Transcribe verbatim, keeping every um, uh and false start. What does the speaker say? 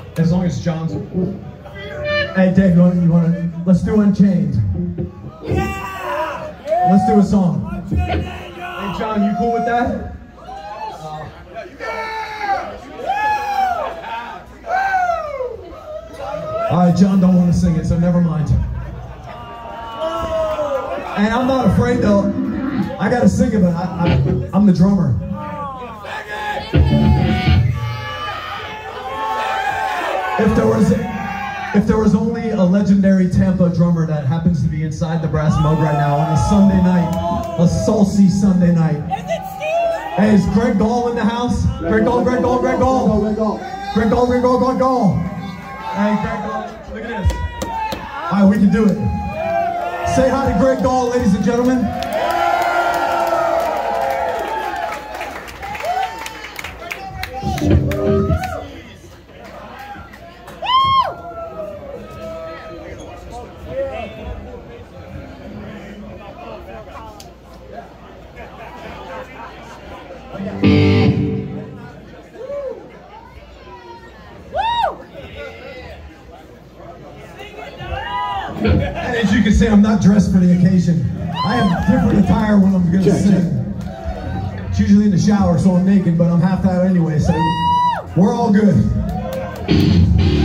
As long as John's. Hey, Dave, you want, you want to? Let's do Unchained. Yeah! Let's do a song. Hey, John, you cool with that? Uh, all right, John don't want to sing it, so never mind. And I'm not afraid though. I gotta sing it, but I, I, I'm the drummer. If there was, if there was only a legendary Tampa drummer that happens to be inside the brass mug right now on a Sunday night, a saucy Sunday night. Hey, is Greg Gall in the house? Greg Gall, Greg Gall, Greg Gall, Greg Gall, Greg Gall, Greg Gall, Greg Gall. Hey, Greg Gall, look at this. All right, we can do it. Say hi to Greg Gall, ladies and gentlemen. And as you can see, I'm not dressed for the occasion. I have different attire when I'm going to sing. It's usually in the shower, so I'm naked, but I'm half that anyway, so we're all good.